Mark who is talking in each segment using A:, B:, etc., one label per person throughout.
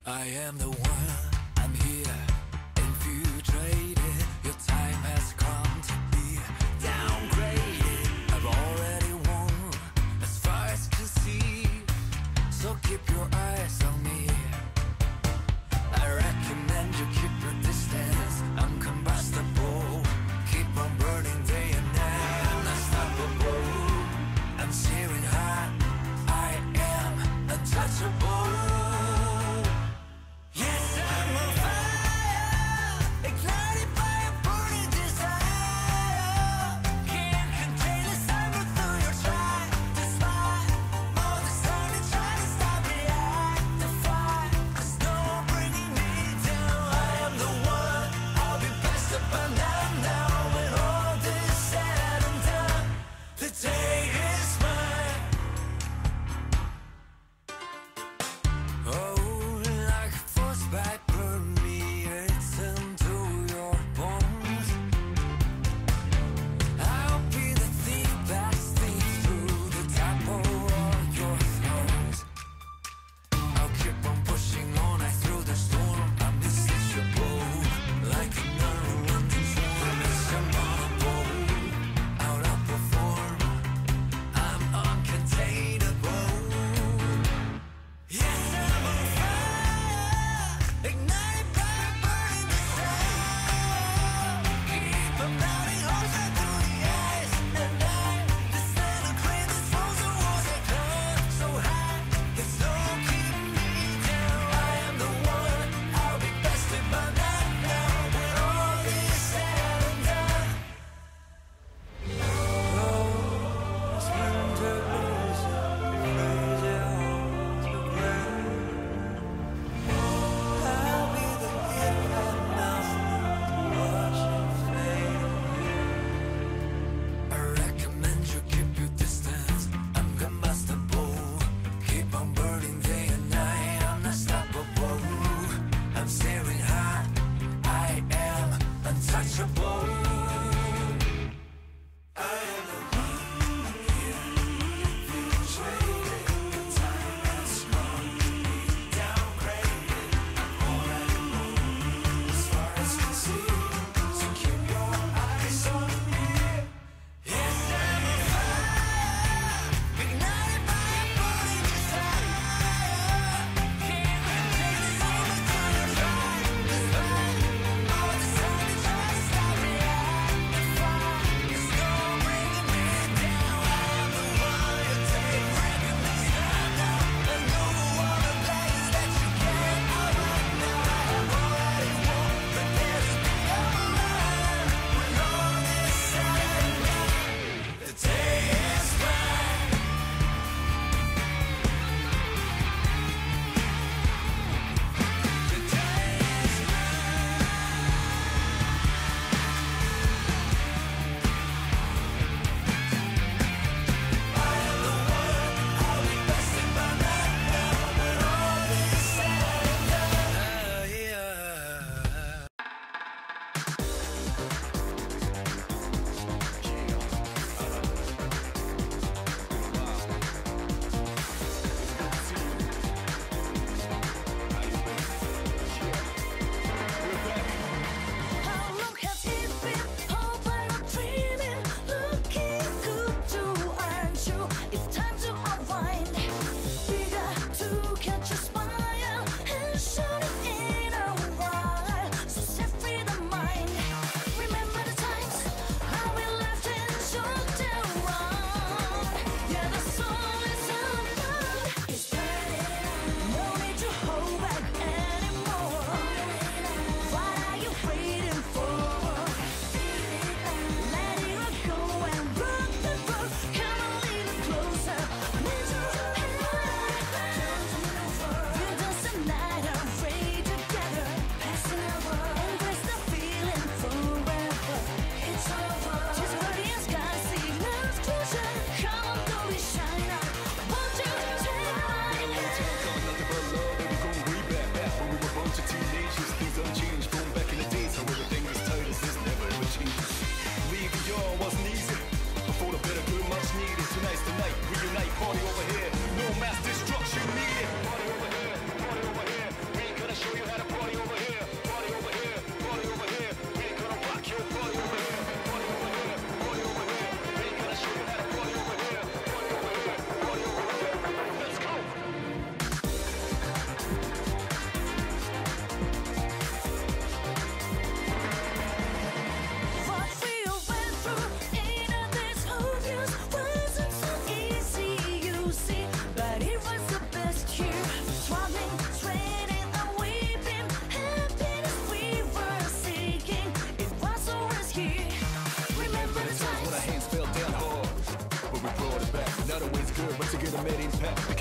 A: I am the one, I'm here, infiltrated. Your time has come to be downgraded. I've already won, as far as to see. So keep your eyes on me. I recommend you keep your distance. I'm combustible, keep on burning day and night. I'm unstoppable, I'm searing hot. I am untouchable. Yes, I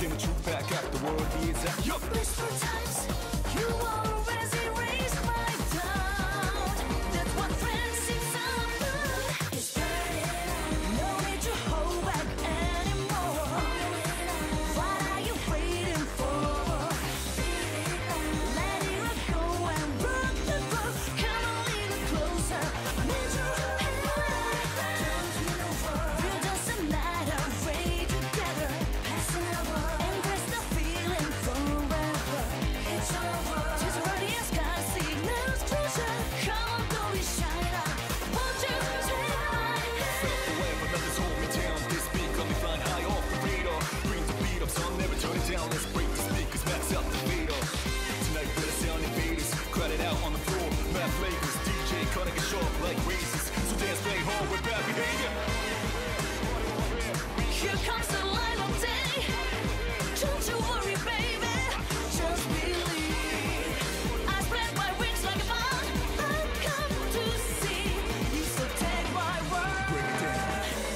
A: Can the truth back up? The world is out. Yup.
B: Whisper times, you always erase my doubt. That's what friends seem about. It's burning. No need to hold back anymore. What are you waiting for? Let it go and rock the boat. Come a little closer. Need your hand. Don't you know what? Feel doesn't matter. Way together. Passing over. Embrace the feeling forever. It's over. Just radiance, sky signals closer. Come on, don't be shy now. Won't you take my hand?
A: Forever, nothing's holding me down. This beat got me flying high off the radar. Bring the beat up, so I'll never turn it down. Let's break the speakers, max out the fader. Tonight, better sound invaders. Crowd it out on the floor. Mad flavors, DJ cutting it short like razors. So dance, play hard with bad behavior.
B: Here comes the light of day. Don't you worry, baby. Just believe. I spread my wings like a fan. I've come to see you, so take my word.
A: Break it down.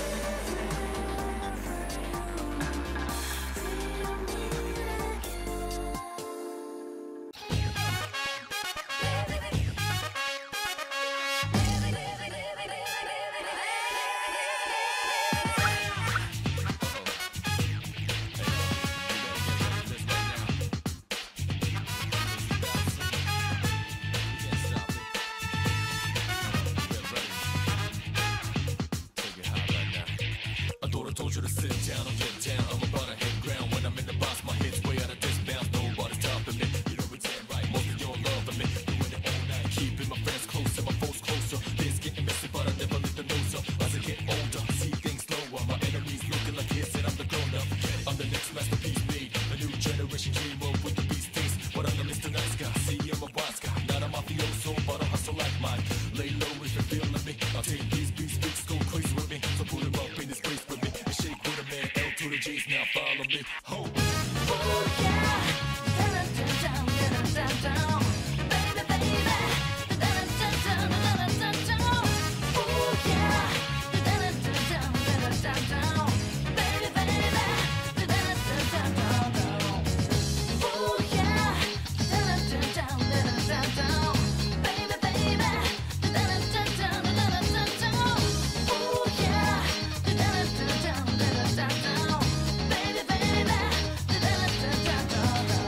A: I thought I told you to sit down or get down. I'm about to hit ground when I'm in the box. My head's way out of this bounds. Nobody's stopping me. You know it's ain't right. Most of you are loving me. Doing it all night. Keeping my friends close and my foes closer. Things getting messy, but I never let them know so. As I get older, see things slower. My enemies looking like kids, and I'm the grown up. I'm the next masterpiece made. A new generation came up with the beast taste. But I'm the Mr. Nice Guy. See, I'm a wise guy. Not a mafioso, but I hustle like mine. Lay low if you're feeling me. I'll take these beats, go crazy with me. So put 'em up in this place with me. And shake with a man, L to the G's, now follow me. Ho!
B: Oh yeah. Down, down, down, down. Baby, baby. Down, down, down, down, down, down. Oh yeah. Down, down, down, down, down. Baby, baby. Down, down, down, down. Oh yeah. Down, down, down, down, down. Baby, baby. Down, down, down, down, down. Oh yeah. Down, down, down, down, down. Baby, baby. Down, down, down, down.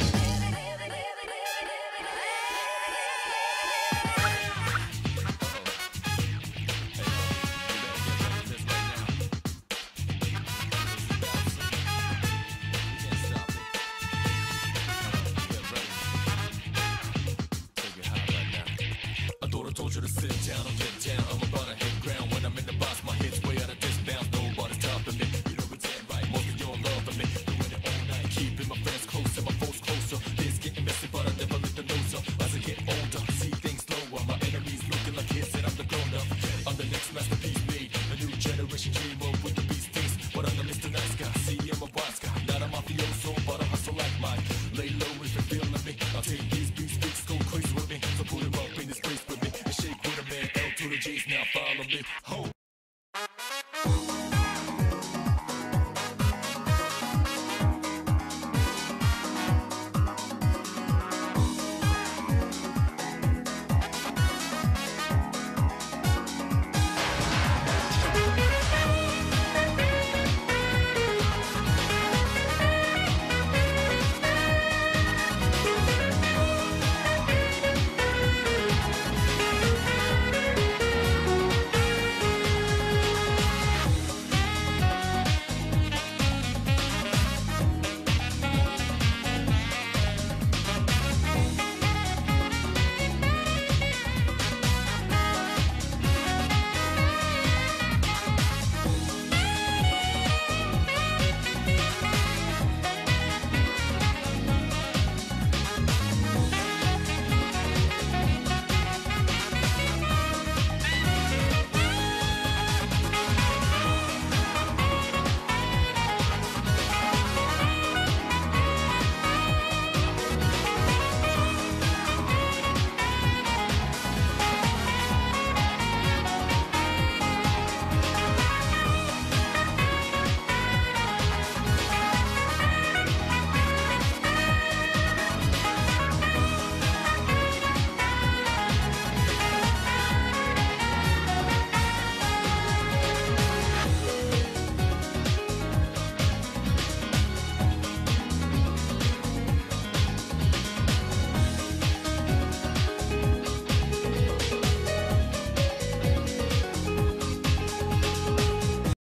A: I thought I told you to sit down or get down. I'm about to hit ground when I'm in the box. My head's way out of this bounds. Nobody's stopping me. You know it's ain't right. Most of you are loving me. Doing it all night. Keeping my friends close and my foes closer. Things getting messy, but I never let them know so. As I get older, see things slower. My enemies looking like kids, and I'm the grown up. I'm the next masterpiece made. A new generation came up with the beast taste. But I'm the Mr. Nice Guy. See, I'm a wise guy. Not a mafioso, but I hustle like mine. Lay low if you're feeling me. I'll take these beats, go crazy with me. So put 'em up in this place with me. And shake with a man, L to the G's, now follow me.